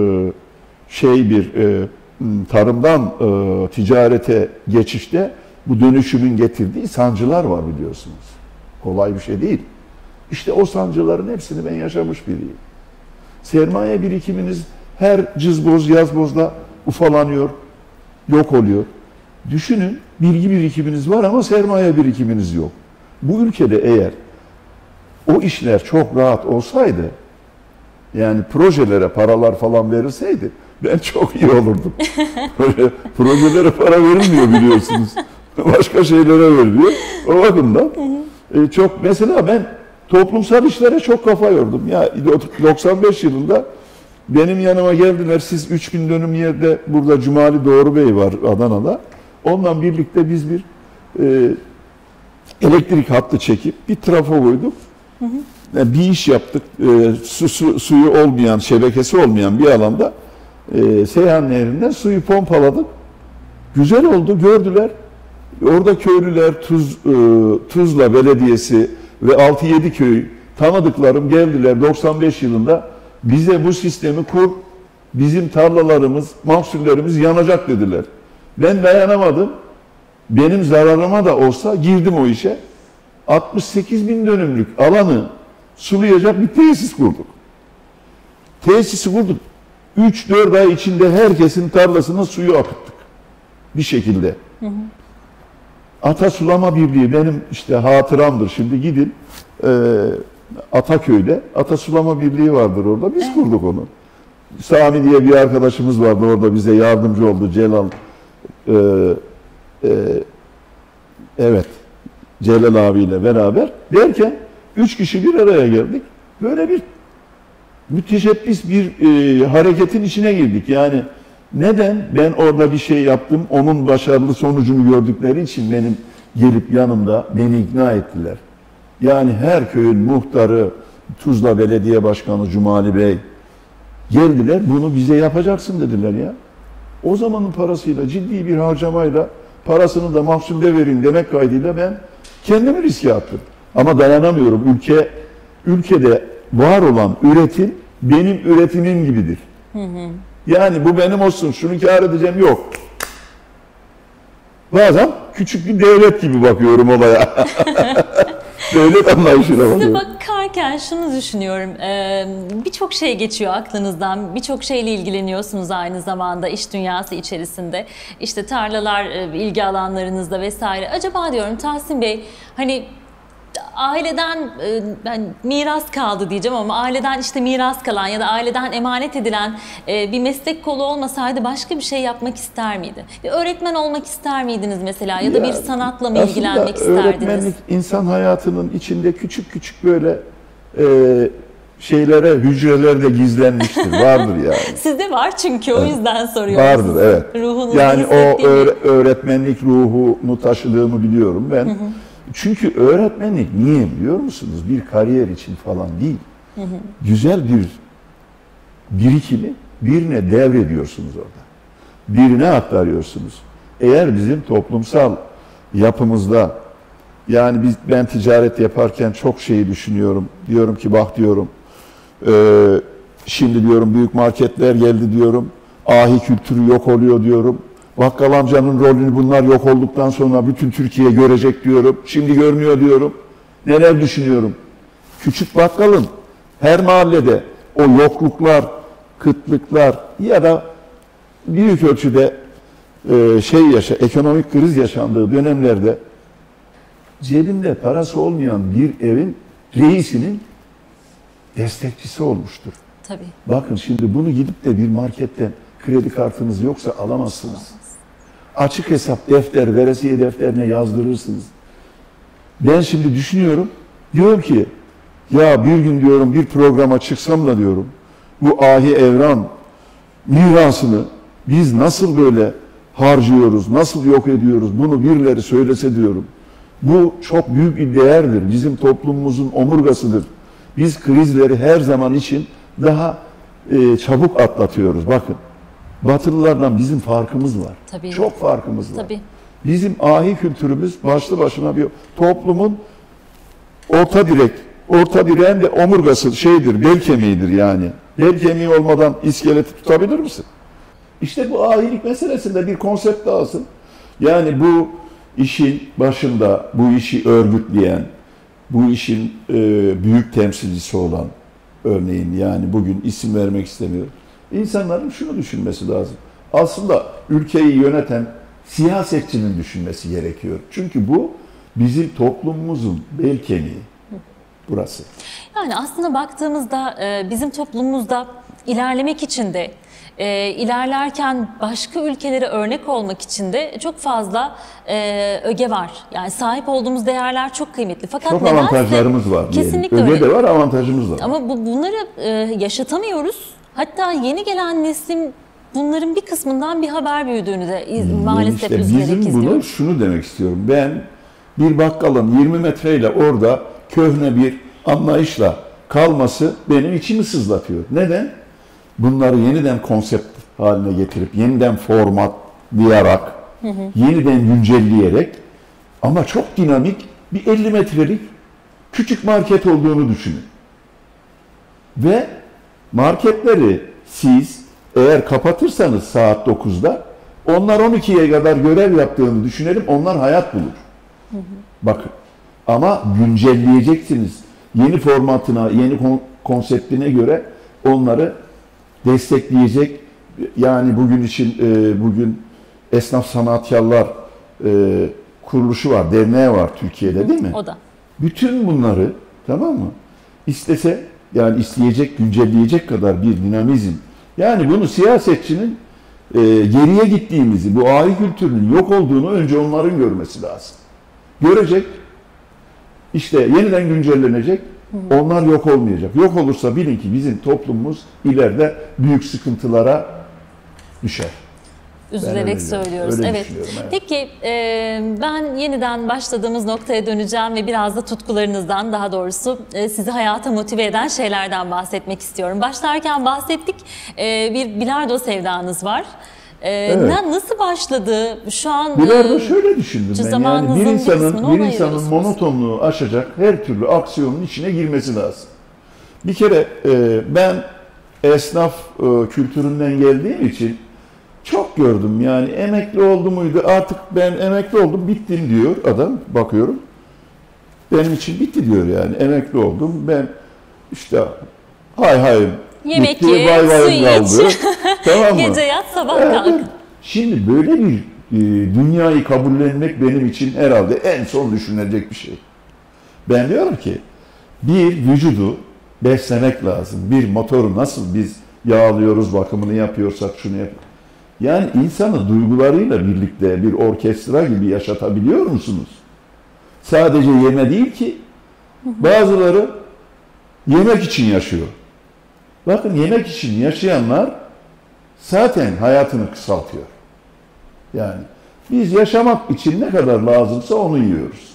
[SPEAKER 3] tarımdan ticarete geçişte bu dönüşümün getirdiği sancılar var biliyorsunuz. Kolay bir şey değil. İşte o sancıların hepsini ben yaşamış biriyim. Sermaye birikiminiz her cızboz, yazbozda ufalanıyor, yok oluyor. Düşünün, bilgi birikiminiz var ama sermaye birikiminiz yok. Bu ülkede eğer o işler çok rahat olsaydı, yani projelere paralar falan verilseydi, ben çok iyi olurdum. Projelere para verilmiyor biliyorsunuz. Başka şeylere veriliyor. O bakımdan çok, mesela ben toplumsal işlere çok kafa yordum. Ya 95 yılında benim yanıma geldiler. Siz 3000 dönüm yerde, burada Cumali Doğru Bey var Adana'da. Onunla birlikte biz bir elektrik hattı çekip bir trafo koyduk. Yani bir iş yaptık. Suyu olmayan, şebekesi olmayan bir alanda Seyhan Nehri'nden suyu pompaladık. Güzel oldu, gördüler. Orada köylüler, Tuzla Belediyesi ve 6-7 köy tanıdıklarım geldiler 95 yılında. Bize bu sistemi kur, bizim tarlalarımız, mahsullerimiz yanacak dediler. Ben dayanamadım. Benim zararıma da olsa girdim o işe. 68.000 dönümlük alanı sulayacak bir tesis kurduk. Tesisi kurduk. 3-4 ay içinde herkesin tarlasına suyu akıttık. Bir şekilde. Ata Sulama Birliği benim işte hatıramdır. Şimdi gidin Ataköy'de Ata Sulama Birliği vardır orada. Biz kurduk onu. Sami diye bir arkadaşımız vardı orada, bize yardımcı oldu. Celal evet, Celal abiyle beraber derken 3 kişi bir araya geldik. Böyle bir müteşebbis bir hareketin içine girdik. Yani neden? Ben orada bir şey yaptım. Onun başarılı sonucunu gördükleri için benim gelip yanımda beni ikna ettiler. Yani her köyün muhtarı, Tuzla Belediye Başkanı Cumali Bey geldiler. Bunu bize yapacaksın dediler ya. O zamanın parasıyla, ciddi bir harcamayla, parasını da mahsulde verin demek kaydıyla ben kendimi riske attım. Ama dayanamıyorum. Ülkede var olan üretim benim üretimim gibidir. Yani bu benim olsun, şunu kâr edeceğim yok. Bazen küçük bir devlet gibi bakıyorum olaya. Devlet anlayışıyla bakıyorum.
[SPEAKER 2] Size bakarken şunu düşünüyorum. Birçok şey geçiyor aklınızdan. Birçok şeyle ilgileniyorsunuz aynı zamanda iş dünyası içerisinde. İşte tarlalar ilgi alanlarınızda vesaire. Acaba diyorum Tahsin Bey, hani aileden miras kaldı diyeceğim ama aileden işte miras kalan ya da aileden emanet edilen bir meslek kolu olmasaydı başka bir şey yapmak ister miydi? Bir öğretmen olmak ister miydiniz mesela ya da bir sanatla mı ilgilenmek isterdiniz?
[SPEAKER 3] Öğretmenlik insan hayatının içinde küçük küçük böyle hücrelerde gizlenmiştir. Vardır yani.
[SPEAKER 2] Sizde var çünkü o yüzden soruyorum.
[SPEAKER 3] Vardır evet.
[SPEAKER 2] Ruhunuzda
[SPEAKER 3] yani o öğretmenlik ruhunu taşıdığımı biliyorum ben. Çünkü öğretmenlik niye biliyor musunuz? Bir kariyer için falan değil. Güzel bir birikimi birine devrediyorsunuz orada. Birine aktarıyorsunuz. Eğer bizim toplumsal yapımızda, yani ben ticaret yaparken çok şeyi düşünüyorum. Diyorum ki bak diyorum, şimdi diyorum büyük marketler geldi diyorum. Ahi kültürü yok oluyor diyorum. Bakkal amcanın rolünü bunlar yok olduktan sonra bütün Türkiye görecek diyorum. Şimdi görmüyor diyorum. Neler düşünüyorum? Küçük bakkalın her mahallede o yokluklar, kıtlıklar ya da büyük ölçüde ekonomik kriz yaşandığı dönemlerde cebinde parası olmayan bir evin reisinin destekçisi olmuştur.
[SPEAKER 2] Tabii.
[SPEAKER 3] Bakın şimdi bunu gidip de bir marketten kredi kartınız yoksa alamazsınız. Açık hesap defter, veresiye defterine yazdırırsınız. Ben şimdi düşünüyorum, diyorum ki ya bir gün diyorum bir programa çıksam da diyorum bu Ahi Evran mirasını biz nasıl böyle harcıyoruz, nasıl yok ediyoruz, bunu birileri söylese diyorum. Bu çok büyük bir değerdir, bizim toplumumuzun omurgasıdır. Biz krizleri her zaman için daha çabuk atlatıyoruz. Bakın, Batılılardan bizim farkımız var.
[SPEAKER 2] Tabii.
[SPEAKER 3] Çok farkımız var.
[SPEAKER 2] Tabii.
[SPEAKER 3] Bizim ahi kültürümüz başlı başına bir toplumun orta direğin de omurgası şeydir, bel kemiğidir yani. Bel kemiği olmadan iskeleti tutabilir misin? İşte bu ahilik meselesinde bir konsept lazım. Yani bu işin başında, bu işi örgütleyen, bu işin büyük temsilcisi olan, örneğin yani bugün isim vermek istemiyorum. İnsanların şunu düşünmesi lazım. Aslında ülkeyi yöneten siyasetçinin düşünmesi gerekiyor. Çünkü bu bizim toplumumuzun bel kemiği. Burası.
[SPEAKER 2] Yani aslında baktığımızda bizim toplumumuzda ilerlemek için de ilerlerken başka ülkelere örnek olmak için de çok fazla öge var. Yani sahip olduğumuz değerler çok kıymetli. Fakat
[SPEAKER 3] çok
[SPEAKER 2] nedense,
[SPEAKER 3] avantajlarımız var.
[SPEAKER 2] Kesinlikle
[SPEAKER 3] öge
[SPEAKER 2] öyle.
[SPEAKER 3] de var, avantajımız da var.
[SPEAKER 2] Ama bunları yaşatamıyoruz. Hatta yeni gelen neslin bunların bir kısmından bir haber büyüdüğünü de maalesef
[SPEAKER 3] işte
[SPEAKER 2] üzülerek
[SPEAKER 3] bizim
[SPEAKER 2] izliyoruz.
[SPEAKER 3] bunu şunu demek istiyorum. Ben bir bakkalın 20 metreyle orada köhne bir anlayışla kalması benim içimi sızlatıyor. Neden? Bunları yeniden konsept haline getirip, yeniden formatlayarak, yeniden güncelleyerek ama çok dinamik bir 50 metrelik küçük market olduğunu düşünün. Ve marketleri siz eğer kapatırsanız saat 9'da, onlar 12'ye kadar görev yaptığını düşünelim, onlar hayat bulur. Bakın, ama güncelleyeceksiniz. Yeni formatına, yeni konseptine göre onları destekleyecek. Yani bugün için, bugün Esnaf Sanatkarlar kuruluşu var, derneği var Türkiye'de, değil mi?
[SPEAKER 2] O da.
[SPEAKER 3] Bütün bunları, tamam mı? İstese, yani isteyecek, güncelleyecek kadar bir dinamizm. Yani bunu siyasetçinin geriye gittiğimizi, bu ahi kültürünün yok olduğunu önce onların görmesi lazım. Görecek, işte yeniden güncellenecek, onlar yok olmayacak. Yok olursa bilin ki bizim toplumumuz ileride büyük sıkıntılara düşer.
[SPEAKER 2] Üzülerek söylüyoruz.
[SPEAKER 3] Öyle
[SPEAKER 2] evet.
[SPEAKER 3] Evet.
[SPEAKER 2] Peki ben yeniden başladığımız noktaya döneceğim ve biraz da tutkularınızdan, daha doğrusu sizi hayata motive eden şeylerden bahsetmek istiyorum. Başlarken bahsettik, bir bilardo sevdanız var.
[SPEAKER 3] Evet.
[SPEAKER 2] Nasıl başladı? Şu an
[SPEAKER 3] Bilardo şöyle düşündüm ben. Yani
[SPEAKER 2] zamanınızın
[SPEAKER 3] bir
[SPEAKER 2] bir kısmını ona
[SPEAKER 3] insanın
[SPEAKER 2] ayırıyorsunuz.
[SPEAKER 3] monotonluğu aşacak her türlü aksiyonun içine girmesi lazım. Bir kere ben esnaf kültüründen geldiğim için çok gördüm. Yani emekli oldu muydu? Artık ben emekli oldum, bittim diyor adam. Bakıyorum. Benim için bitti diyor yani. Emekli oldum. Ben işte hay
[SPEAKER 2] yemek
[SPEAKER 3] bitti,
[SPEAKER 2] ye,
[SPEAKER 3] vay
[SPEAKER 2] su
[SPEAKER 3] kaldı.
[SPEAKER 2] iç,
[SPEAKER 3] Tamam mı?
[SPEAKER 2] gece yat, sabah
[SPEAKER 3] Evet.
[SPEAKER 2] kalk.
[SPEAKER 3] Şimdi böyle bir dünyayı kabullenmek benim için herhalde en son düşünülecek bir şey. Ben diyorum ki bir vücudu beslemek lazım. Bir motoru nasıl biz yağlıyoruz, bakımını yapıyorsak şunu yapıyoruz. Yani insanı duygularıyla birlikte bir orkestra gibi yaşatabiliyor musunuz? Sadece yeme değil ki, bazıları yemek için yaşıyor. Bakın, yemek için yaşayanlar zaten hayatını kısaltıyor. Yani biz yaşamak için ne kadar lazımsa onu yiyoruz.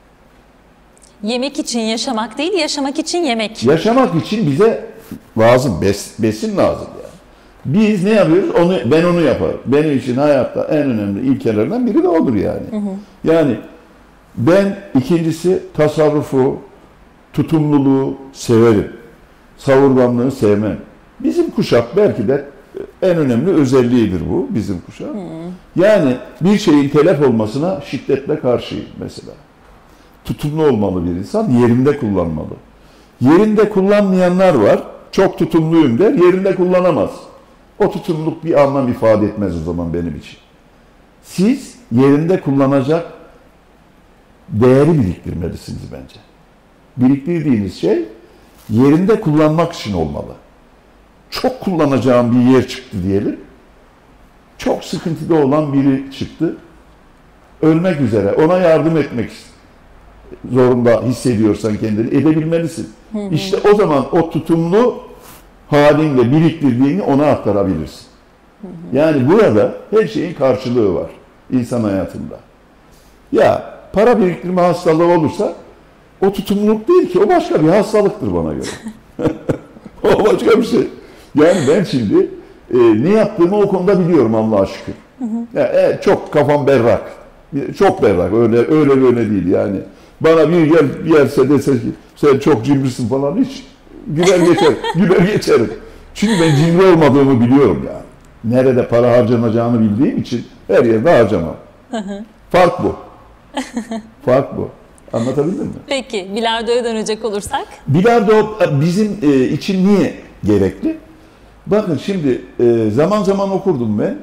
[SPEAKER 2] Yemek için yaşamak değil, yaşamak için yemek.
[SPEAKER 3] Yaşamak için bize lazım, besin lazım yani. Biz ne yapıyoruz? Ben onu yaparım. Benim için hayatta en önemli ilkelerden biri de odur yani. Yani ben ikincisi tasarrufu, tutumluluğu severim. Savurganlığı sevmem. Bizim kuşak belki de en önemli özelliğidir bu, bizim kuşak. Yani bir şeyin telef olmasına şiddetle karşıyım mesela. Tutumlu olmalı bir insan, yerinde kullanmalı. Yerinde kullanmayanlar var, çok tutumluyum der, yerinde kullanamaz. O tutumluluk bir anlam ifade etmez o zaman benim için. Siz yerinde kullanacak değeri biriktirmelisiniz bence. Biriktirdiğiniz şey yerinde kullanmak için olmalı. Çok kullanacağım bir yer çıktı diyelim. Çok sıkıntıda olan biri çıktı. Ölmek üzere. Ona yardım etmek zorunda hissediyorsan kendini edebilmelisin. İşte o zaman o tutumlu halinle biriktirdiğini ona aktarabilirsin. Yani burada her şeyin karşılığı var insan hayatında. Ya para biriktirme hastalığı olursa o tutumluluk değil ki, o başka bir hastalıktır bana göre. O başka bir şey. Yani ben şimdi ne yaptığımı o konuda biliyorum Allah'a şükür. Ya, çok kafam berrak. Çok berrak. Öyle böyle değil yani. Bana bir gelse dese ki sen çok cimrisin falan, hiç güler geçerim. Çünkü ben cimri olmadığımı biliyorum yani. Nerede para harcanacağını bildiğim için her yerde harcamam. Fark bu. Fark bu. Anlatabildim mi?
[SPEAKER 2] Peki, bilardoya dönecek olursak?
[SPEAKER 3] Bilardo bizim için niye gerekli? Bakın şimdi zaman zaman okurdum ben.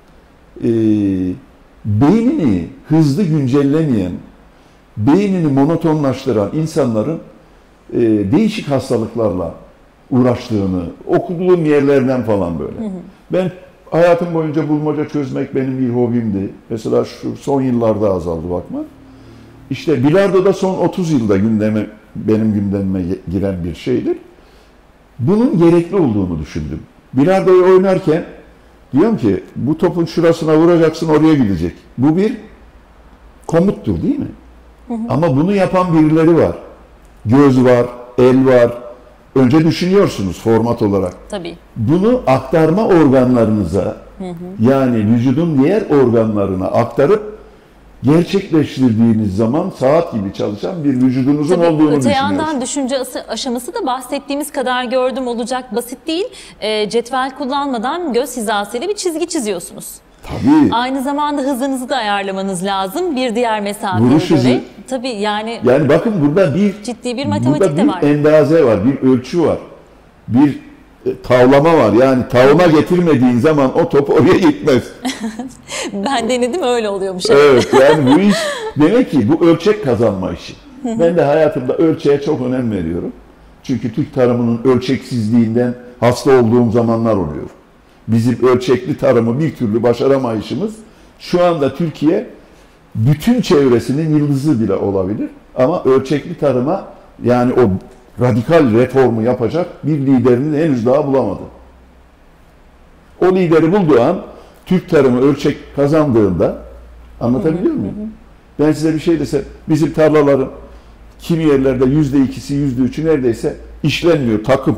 [SPEAKER 3] Beynini hızlı güncellemeyen, beynini monotonlaştıran insanların değişik hastalıklarla uğraştığını, okuduğum yerlerden falan böyle. Ben hayatım boyunca bulmaca çözmek benim bir hobimdi. Mesela şu son yıllarda azaldı bakma. İşte bilardo da son 30 yılda benim gündemime giren bir şeydir. Bunun gerekli olduğunu düşündüm. Bilardoyu oynarken diyorum ki bu topun şurasına vuracaksın, oraya gidecek. Bu bir komuttur değil mi? Ama bunu yapan birileri var. Göz var, el var. Önce düşünüyorsunuz format olarak.
[SPEAKER 2] Tabii.
[SPEAKER 3] Bunu aktarma organlarınıza, yani vücudun diğer organlarına aktarıp gerçekleştirdiğiniz zaman saat gibi çalışan bir vücudunuzun
[SPEAKER 2] Tabii,
[SPEAKER 3] olduğunu
[SPEAKER 2] öte
[SPEAKER 3] düşünüyorsunuz.
[SPEAKER 2] yandan düşünce aşaması da bahsettiğimiz kadar gördüm olacak basit değil. Cetvel kullanmadan göz hizasıyla bir çizgi çiziyorsunuz.
[SPEAKER 3] Tabii.
[SPEAKER 2] Aynı zamanda hızınızı da ayarlamanız lazım bir diğer mesafeye
[SPEAKER 3] Vuruş
[SPEAKER 2] göre.
[SPEAKER 3] hızı.
[SPEAKER 2] Tabii yani
[SPEAKER 3] bakın burada
[SPEAKER 2] ciddi bir matematik de var.
[SPEAKER 3] Bir endaze var, bir ölçü var. Bir tavlama var. Yani tavlama getirmediğin zaman o top oraya gitmez.
[SPEAKER 2] Ben denedim, öyle oluyormuş.
[SPEAKER 3] Evet, yani bu iş demek ki bu ölçek kazanma işi. Ben de hayatımda ölçeğe çok önem veriyorum. Çünkü Türk tarımının ölçeksizliğinden hasta olduğum zamanlar oluyor. Bizim ölçekli tarımı bir türlü başaramayışımız, şu anda Türkiye bütün çevresinin yıldızı bile olabilir. Ama ölçekli tarıma, yani o radikal reformu yapacak bir liderini henüz daha bulamadı. O lideri bulduğu an Türk tarımı ölçek kazandığında, anlatabiliyor muyum? Ben size bir şey desem, bizim tarlaların kimi yerlerde %2'si, %3'ü neredeyse işlenmiyor, takım.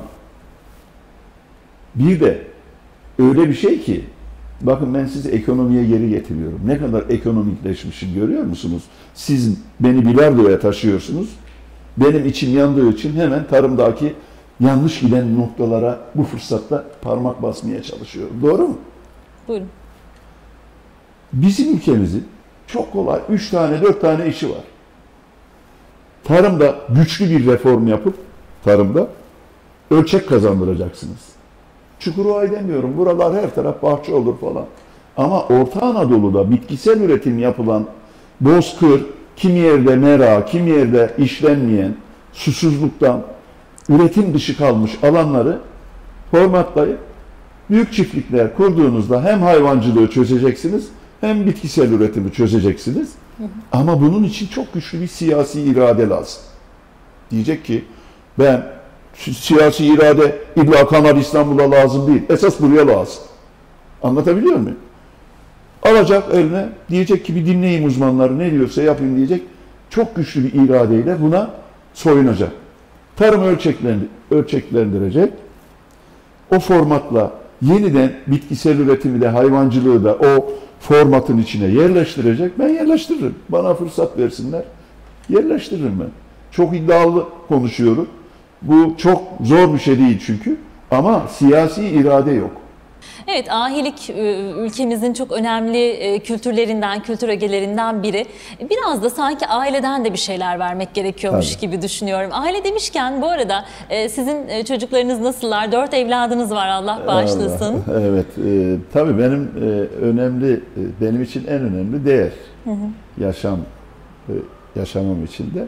[SPEAKER 3] Bir de öyle bir şey ki, bakın ben sizi ekonomiye geri getiriyorum. Ne kadar ekonomikleşmişim görüyor musunuz? Siz beni bilardoya taşıyorsunuz. Benim içim yandığı için hemen tarımdaki yanlış giden noktalara bu fırsatta parmak basmaya çalışıyorum. Doğru mu?
[SPEAKER 2] Buyurun.
[SPEAKER 3] Bizim ülkemizin çok kolay 3 tane 4 tane işi var. Tarımda güçlü bir reform yapıp tarımda ölçek kazandıracaksınız. Çukurova'yı demiyorum. Buralar her taraf bahçe olur falan. Ama Orta Anadolu'da bitkisel üretim yapılan bozkır, kimi yerde mera, kimi yerde işlenmeyen, susuzluktan üretim dışı kalmış alanları formatlayıp büyük çiftlikler kurduğunuzda hem hayvancılığı çözeceksiniz hem bitkisel üretimi çözeceksiniz. Ama bunun için çok güçlü bir siyasi irade lazım. Diyecek ki ben siyasi irade illa Kanal İstanbul'a lazım değil. Esas buraya lazım. Anlatabiliyor muyum? Alacak eline, diyecek ki bir dinleyin uzmanları, ne diyorsa yapayım diyecek. Çok güçlü bir iradeyle buna soyunacak. Tarım ölçeklendirecek. O formatla yeniden bitkisel üretimi de hayvancılığı da o formatın içine yerleştirecek. Ben yerleştiririm. Bana fırsat versinler. Yerleştiririm ben. Çok iddialı konuşuyorum. Bu çok zor bir şey değil çünkü. Ama siyasi irade yok.
[SPEAKER 2] Evet, ahilik ülkemizin çok önemli kültürlerinden, kültür ögelerinden biri. Biraz da sanki aileden de bir şeyler vermek gerekiyormuş gibi düşünüyorum. Aile demişken bu arada sizin çocuklarınız nasıllar? 4 evladınız var, Allah bağışlasın.
[SPEAKER 3] Allah, evet, tabii benim için en önemli değer. Yaşamım içinde.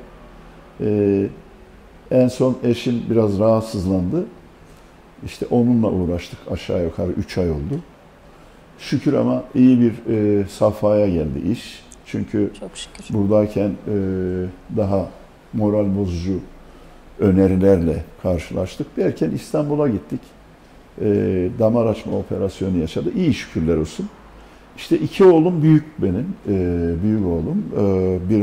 [SPEAKER 3] En son eşim biraz rahatsızlandı. İşte onunla uğraştık, aşağı yukarı 3 ay oldu. Şükür ama iyi bir safhaya geldi iş. Çünkü
[SPEAKER 2] çok şükür.
[SPEAKER 3] Buradayken daha moral bozucu önerilerle karşılaştık. Derken İstanbul'a gittik. damar açma operasyonu yaşadı. İyi şükürler olsun. İşte 2 oğlum büyük benim, büyük oğlum. Biri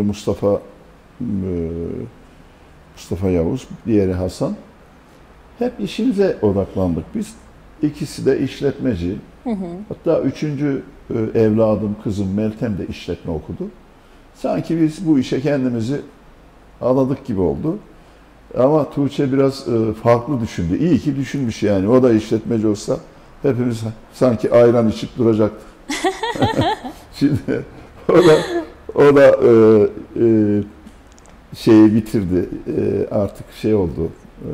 [SPEAKER 3] Mustafa Yavuz, diğeri Hasan. Hep işimize odaklandık biz. İkisi de işletmeci. Hatta 3. evladım, kızım Meltem de işletme okudu. Sanki biz bu işe kendimizi adadık gibi oldu. Ama Tuğçe biraz farklı düşündü. İyi ki düşünmüş yani. O da işletmeci olsa hepimiz sanki ayran içip duracaktık. Şimdi o da şeyi bitirdi. Artık şey oldu.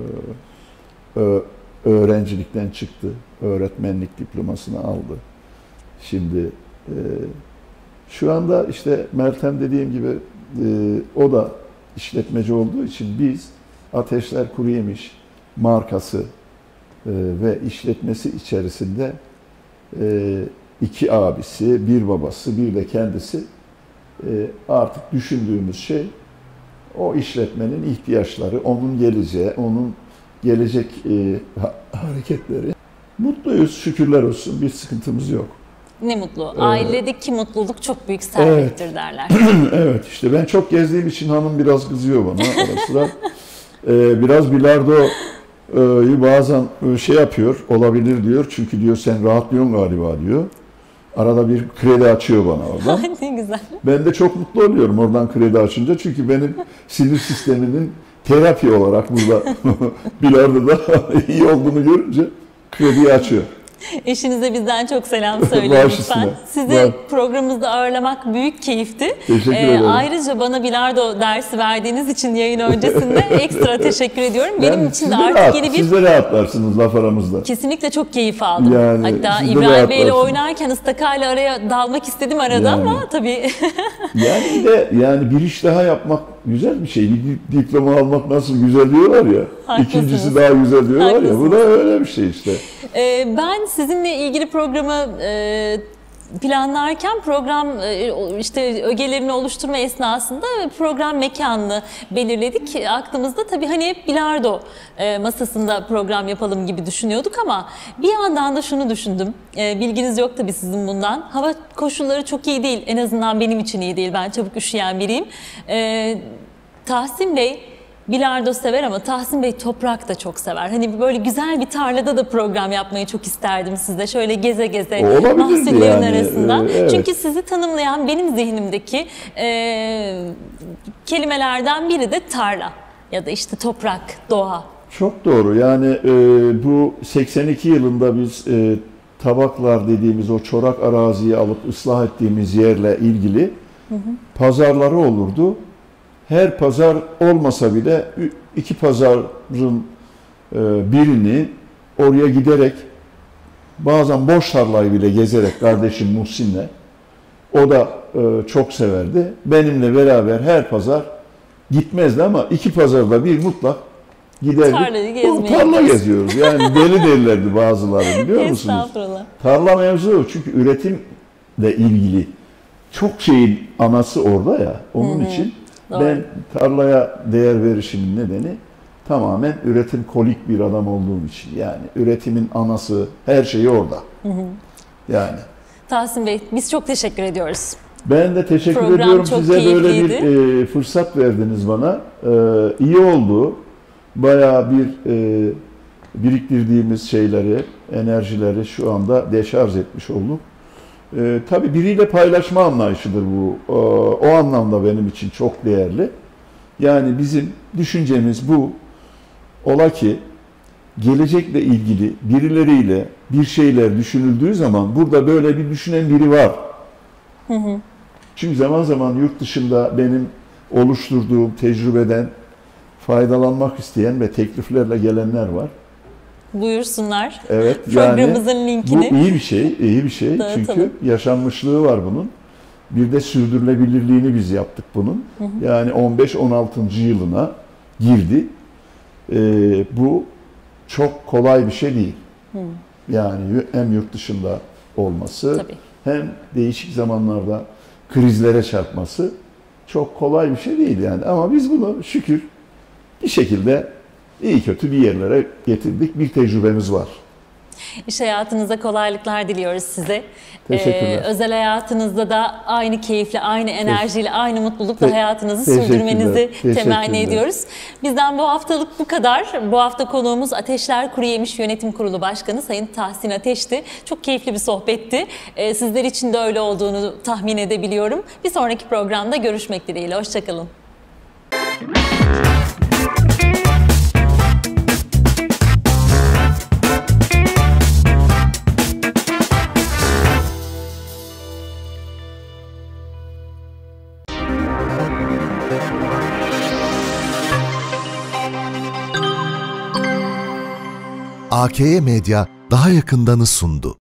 [SPEAKER 3] Öğrencilikten çıktı. Öğretmenlik diplomasını aldı. Şimdi şu anda işte Meltem dediğim gibi o da işletmeci olduğu için biz Ateşler Kuruyemiş markası ve işletmesi içerisinde 2 abisi, 1 babası, bir de kendisi artık düşündüğümüz şey o işletmenin ihtiyaçları, onun geleceği, onun gelecek hareketleri. Mutluyuz, şükürler olsun, bir sıkıntımız yok.
[SPEAKER 2] Ne mutlu. Ailedeki mutluluk çok büyük servettir derler.
[SPEAKER 3] Evet, işte ben çok gezdiğim için hanım biraz kızıyor bana ara sıra. Biraz bilardoyu bazen şey yapıyor, olabilir diyor. Çünkü diyor sen rahatlıyorsun galiba diyor. Arada bir kredi açıyor bana oradan.
[SPEAKER 2] Ne güzel.
[SPEAKER 3] Ben de çok mutlu oluyorum oradan kredi açınca. Çünkü benim sinir sisteminin terapi olarak burada bilardoda iyi olduğunu görünce krediyi açıyor.
[SPEAKER 2] Eşinize bizden çok selam söyleyin lütfen. Sizi programımızda ağırlamak büyük keyifti.
[SPEAKER 3] Teşekkür ederim.
[SPEAKER 2] Ayrıca bana bilardo dersi verdiğiniz için yayın öncesinde ekstra teşekkür ediyorum. Benim için de
[SPEAKER 3] siz
[SPEAKER 2] artık yeni bir...
[SPEAKER 3] Siz de rahatlarsınız laf aramızda.
[SPEAKER 2] Kesinlikle çok keyif aldım.
[SPEAKER 3] Yani,
[SPEAKER 2] hatta İbrahim Bey'le oynarken ıstakayla araya dalmak istedim arada ama tabii...
[SPEAKER 3] yani bir iş daha yapmak güzel bir şey. Bir diploma almak nasıl güzel diyorlar ya.
[SPEAKER 2] Haklısınız.
[SPEAKER 3] İkincisi daha güzel diyorlar ya. Bu da öyle bir şey işte.
[SPEAKER 2] Ben sizinle ilgili programı planlarken program işte ögelerini oluşturma esnasında program mekanını belirledik. Aklımızda tabii hani hep bilardo masasında program yapalım gibi düşünüyorduk ama bir yandan da şunu düşündüm. Bilginiz yok tabii sizin bundan. Hava koşulları çok iyi değil. En azından benim için iyi değil. Ben çabuk üşüyen biriyim. Tahsin Bey bilardo sever ama Tahsin Bey toprak da çok sever. Hani böyle güzel bir tarlada da program yapmayı çok isterdim sizde. Şöyle geze geze mahsullerin arasında.
[SPEAKER 3] Evet.
[SPEAKER 2] Çünkü sizi tanımlayan benim zihnimdeki kelimelerden biri de tarla ya da işte toprak, doğa.
[SPEAKER 3] Çok doğru. Yani bu 82 yılında biz tabaklar dediğimiz o çorak araziyi alıp ıslah ettiğimiz yerle ilgili pazarları olurdu. Her pazar olmasa bile 2 pazarın birini oraya giderek bazen boş tarlayı bile gezerek kardeşim Muhsin'le o da çok severdi. Benimle beraber her pazar gitmezdi ama 2 pazarda bir mutlak giderdik.
[SPEAKER 2] Tarlayı gezmeye
[SPEAKER 3] tarla geziyoruz. Yani deli derlerdi bazıları biliyor musunuz?
[SPEAKER 2] Estağfurullah.
[SPEAKER 3] Tarla mevzu çünkü üretimle ilgili çok şeyin anası orada ya onun için.
[SPEAKER 2] Doğru.
[SPEAKER 3] Ben tarlaya değer verişimin nedeni tamamen üretim kolik bir adam olduğum için. Yani üretimin anası, her şeyi orada. Yani.
[SPEAKER 2] Tahsin Bey, biz çok teşekkür ediyoruz.
[SPEAKER 3] Ben de teşekkür
[SPEAKER 2] Program
[SPEAKER 3] ediyorum.
[SPEAKER 2] çok
[SPEAKER 3] Size böyle
[SPEAKER 2] keyifliydi.
[SPEAKER 3] bir fırsat verdiniz bana. İyi oldu. Bayağı bir biriktirdiğimiz şeyleri, enerjileri şu anda deşarj etmiş olduk. Tabii biriyle paylaşma anlayışıdır bu. O anlamda benim için çok değerli. Yani bizim düşüncemiz bu. Ola ki gelecekle ilgili birileriyle bir şeyler düşünüldüğü zaman burada böyle bir düşünen biri var. Çünkü zaman zaman yurt dışında benim oluşturduğum tecrübeden faydalanmak isteyen ve tekliflerle gelenler var.
[SPEAKER 2] Buyursunlar.
[SPEAKER 3] Evet,
[SPEAKER 2] programımızın
[SPEAKER 3] yani
[SPEAKER 2] linkini.
[SPEAKER 3] Bu iyi bir şey, iyi bir şey.
[SPEAKER 2] Dağıtalım.
[SPEAKER 3] Çünkü yaşanmışlığı var bunun. Bir de sürdürülebilirliğini biz yaptık bunun. Yani 15-16. yılına girdi. Bu çok kolay bir şey değil. Yani hem yurt dışında olması,
[SPEAKER 2] Tabii.
[SPEAKER 3] hem değişik zamanlarda krizlere çarpması çok kolay bir şey değil yani. Ama biz bunu şükür bir şekilde iyi kötü bir yerlere getirdik. Bir tecrübemiz var.
[SPEAKER 2] İş hayatınızda kolaylıklar diliyoruz size.
[SPEAKER 3] Teşekkürler.
[SPEAKER 2] Özel hayatınızda da aynı keyifle, aynı enerjiyle, aynı mutlulukla hayatınızı
[SPEAKER 3] Teşekkürler.
[SPEAKER 2] sürdürmenizi temenni
[SPEAKER 3] Teşekkürler.
[SPEAKER 2] ediyoruz. Bizden bu haftalık bu kadar. Bu hafta konuğumuz Ateşler Kuruyemiş Yönetim Kurulu Başkanı Sayın Tahsin Ateş'ti. Çok keyifli bir sohbetti. Sizler için de öyle olduğunu tahmin edebiliyorum. Bir sonraki programda görüşmek dileğiyle. Hoşçakalın.
[SPEAKER 1] AKM Medya daha yakındanı sundu.